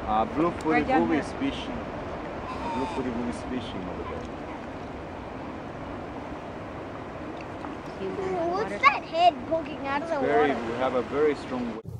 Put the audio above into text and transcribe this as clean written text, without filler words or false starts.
Blue-footed down booby here. is fishing. Blue-footed booby is fishing over there. What's that head poking out of the water? We have a very strong